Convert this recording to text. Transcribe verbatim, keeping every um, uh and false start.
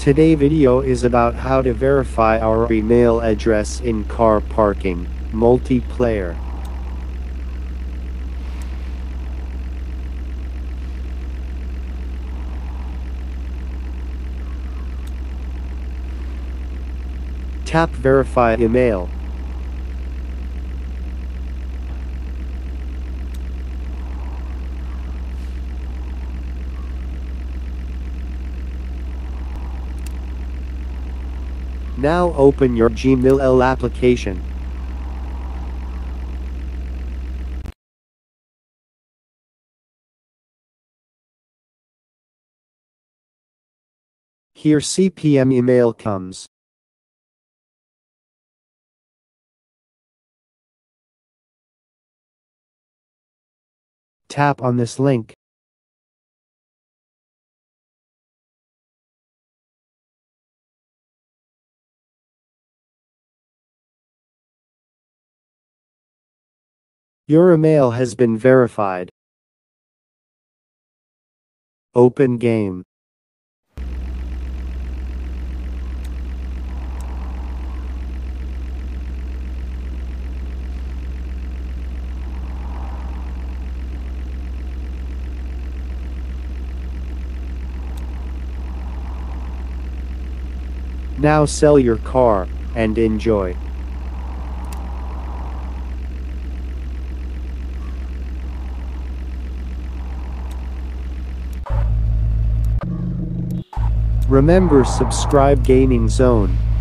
Today video is about how to verify our email address in car parking, multiplayer. Tap Verify Email. Now open your Gmail application. Here C P M email comes. Tap on this link. Your email has been verified. Open game. Now sell your car and enjoy. Remember, subscribe Gaming Zone.